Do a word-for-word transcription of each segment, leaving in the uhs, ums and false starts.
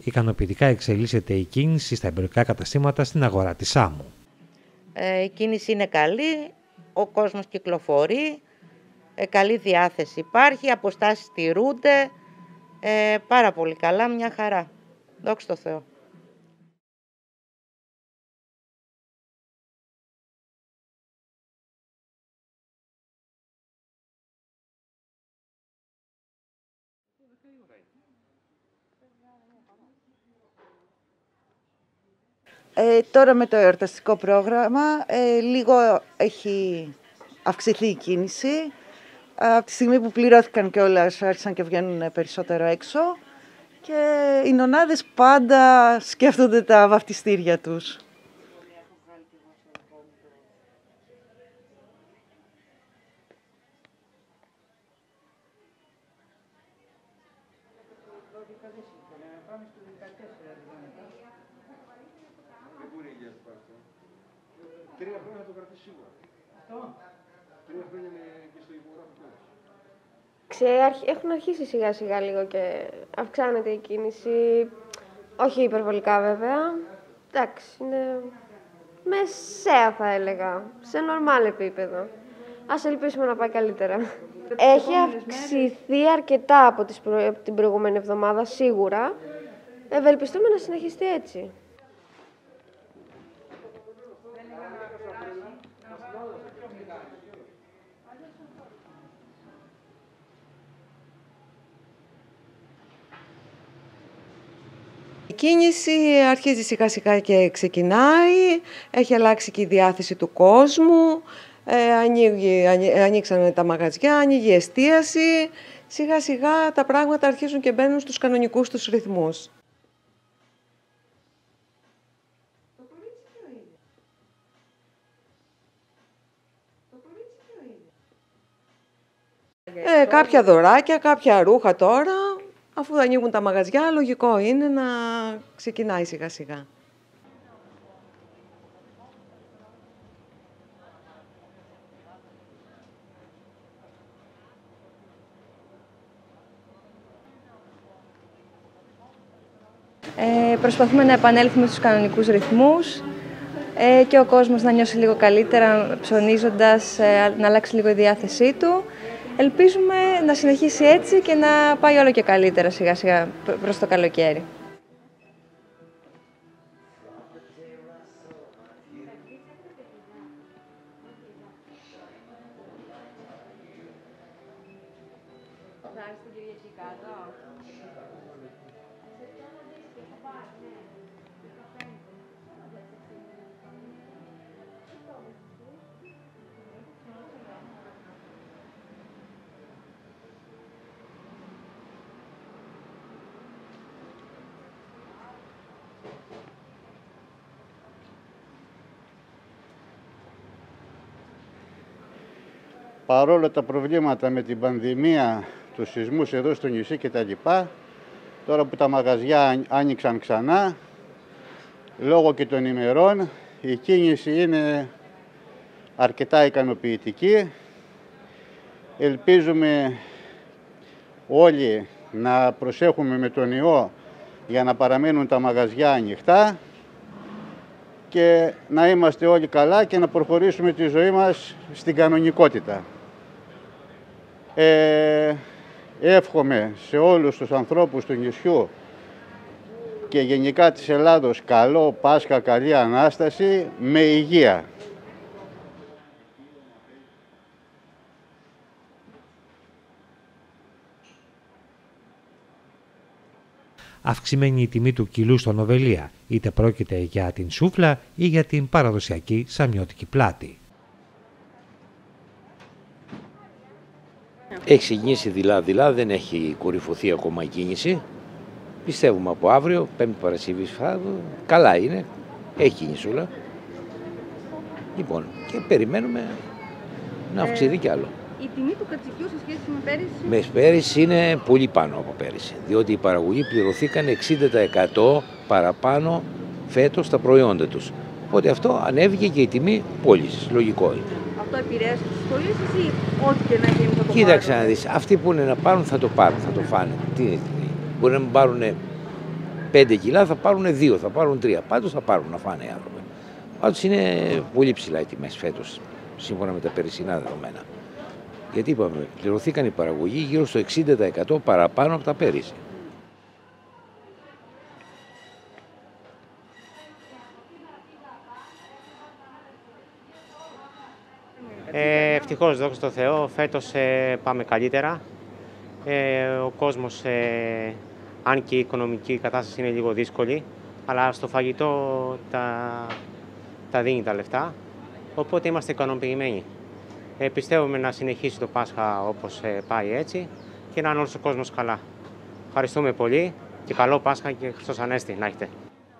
ικανοποιητικά εξελίσσεται η κίνηση στα εμπορικά καταστήματα στην αγορά της Σάμου. Ε, η κίνηση είναι καλή, ο κόσμος κυκλοφορεί, ε, καλή διάθεση υπάρχει, αποστάσεις τηρούνται, ε, πάρα πολύ καλά, μια χαρά. Δόξα τω Θεώ. Ε, τώρα με το εορταστικό πρόγραμμα ε, λίγο έχει αυξηθεί η κίνηση. Από τη στιγμή που πληρώθηκαν κιόλας άρχισαν και βγαίνουν περισσότερο έξω και οι νονάδες πάντα σκέφτονται τα βαφτιστήρια τους. Τρία χρόνια το κρατήσει σίγουρα. Τρία χρόνια είναι και στο υπογράφο. Έχουν αρχίσει σιγά σιγά λίγο και αυξάνεται η κίνηση. Όχι υπερβολικά βέβαια. Εντάξει, είναι μεσαία θα έλεγα. Σε νορμάλ επίπεδο. Ας ελπίσουμε να πάει καλύτερα. Έχει αυξηθεί αρκετά από την προηγούμενη εβδομάδα σίγουρα. Ευελπιστούμε να συνεχιστεί έτσι. Η κίνηση αρχίζει σιγά σιγά και ξεκινάει, έχει αλλάξει και η διάθεση του κόσμου, ε, ανοίγει, ανοίξαν τα μαγαζιά, ανοίγει η εστίαση, σιγά σιγά τα πράγματα αρχίζουν και μπαίνουν στους κανονικούς τους ρυθμούς. Ε, κάποια δωράκια, κάποια ρούχα τώρα. Αφού ανοίγουν τα μαγαζιά, λογικό είναι να ξεκινάει σιγά σιγά. Ε, προσπαθούμε να επανέλθουμε στους κανονικούς ρυθμούς ε, και ο κόσμος να νιώσει λίγο καλύτερα ψωνίζοντας, ε, να αλλάξει λίγο η διάθεσή του. Ελπίζουμε να συνεχίσει έτσι και να πάει όλο και καλύτερα σιγά σιγά προς το καλοκαίρι. Παρόλο τα προβλήματα με την πανδημία, τους σεισμούς εδώ στο νησί κτλ. Τώρα που τα μαγαζιά άνοιξαν ξανά, λόγω και των ημερών, η κίνηση είναι αρκετά ικανοποιητική. Ελπίζουμε όλοι να προσέχουμε με τον ιό για να παραμένουν τα μαγαζιά ανοιχτά και να είμαστε όλοι καλά και να προχωρήσουμε τη ζωή μας στην κανονικότητα. Ε, εύχομαι σε όλους τους ανθρώπους του νησιού και γενικά της Ελλάδος καλό Πάσχα, καλή Ανάσταση με υγεία. Αυξημένη η τιμή του κιλού στο Νοβελία, είτε πρόκειται για την σούφλα ή για την παραδοσιακή σαμιώτικη πλάτη. Έχει ξεκινήσει δειλά-δειλά, δεν έχει κορυφωθεί ακόμα η κίνηση. Πιστεύουμε από αύριο, Πέμπτη Παρασκευή Σάββατο, καλά είναι, έχει κίνησούλα. Λοιπόν, και περιμένουμε να αυξηθεί ε, κι άλλο. Η τιμή του κατσικιού σε σχέση με πέρυσι? Με πέρυσι είναι πολύ πάνω από πέρυσι, διότι οι παραγωγοί πληρωθήκαν εξήντα τοις εκατό παραπάνω φέτος στα προϊόντα τους. Οπότε αυτό ανέβηκε και η τιμή πώλησης, λογικό είναι. Αυτό επηρέασε τις πωλήσεις ή ό,τι και να γίνει θα το Κοίταξε να δεις, αυτοί που είναι να πάρουν θα το πάρουν, θα το φάνε. Τι, μπορεί να μην πάρουν πέντε κιλά θα πάρουν δύο, θα πάρουν τρία. Πάντως θα πάρουν να φάνε οι άνθρωποι. Πάντως είναι πολύ ψηλά οι τιμές φέτος, σύμφωνα με τα περσινά δεδομένα. Γιατί είπαμε, πληρωθήκαν οι παραγωγοί γύρω στο εξήντα τοις εκατό παραπάνω από τα πέρυσι. Ε, ευτυχώς, δόξα τω Θεώ, φέτος ε, πάμε καλύτερα. Ε, ο κόσμος, ε, αν και η οικονομική κατάσταση είναι λίγο δύσκολη, αλλά στο φαγητό τα, τα δίνει τα λεφτά, οπότε είμαστε ικανοποιημένοι. Ε, πιστεύουμε να συνεχίσει το Πάσχα όπως ε, πάει έτσι και να είναι όλος ο κόσμος καλά. Ευχαριστούμε πολύ και καλό Πάσχα και Χριστός Ανέστη να έχετε.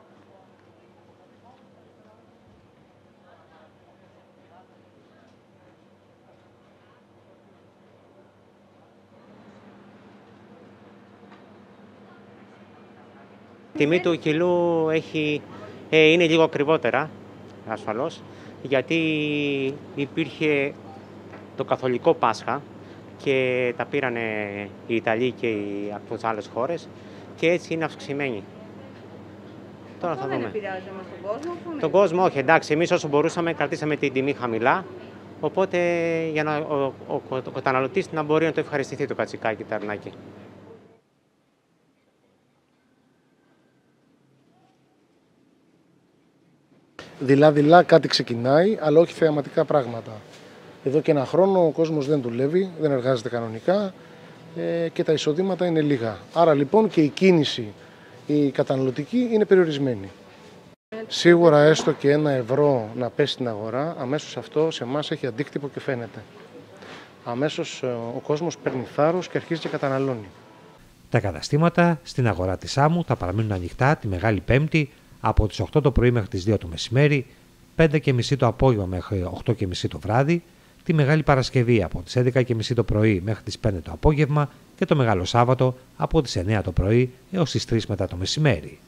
Η τιμή του κιλού έχει, ε, είναι λίγο ακριβότερα, ασφαλώς, γιατί υπήρχε το καθολικό Πάσχα και τα πήρανε οι Ιταλοί και οι από τις άλλες χώρες και έτσι είναι αυξημένη. Τώρα θα δεν δούμε. επηρεάζει όμως τον κόσμο. Αφού Τον κόσμο όχι, εντάξει, εμείς όσο μπορούσαμε κρατήσαμε την τιμή χαμηλά, οπότε για να, ο, ο, ο, ο καταναλωτής να μπορεί να το ευχαριστηθεί το κατσικάκι, το αρνάκι. Δειλά-δειλά κάτι ξεκινάει, αλλά όχι θεαματικά πράγματα. Εδώ και ένα χρόνο ο κόσμος δεν δουλεύει, δεν εργάζεται κανονικά ε, και τα εισοδήματα είναι λίγα. Άρα λοιπόν και η κίνηση, η καταναλωτική είναι περιορισμένη. Σίγουρα έστω και ένα ευρώ να πέσει στην αγορά, αμέσως αυτό σε εμάς έχει αντίκτυπο και φαίνεται. Αμέσως ο κόσμος παίρνει θάρρος και αρχίζει και καταναλώνει. Τα καταστήματα στην αγορά της Σάμου θα παραμείνουν ανοιχτά τη Μεγάλη Πέμπτη από τις οκτώ το πρωί μέχρι τις δύο το μεσημέρι, πέντε και μισή το απόγευμα μέχρι οκτώ και μισή το βράδυ, τη Μεγάλη Παρασκευή από τις έντεκα και μισή το πρωί μέχρι τις πέντε το απόγευμα και το Μεγάλο Σάββατο από τις εννέα το πρωί έως τις τρεις μετά το μεσημέρι.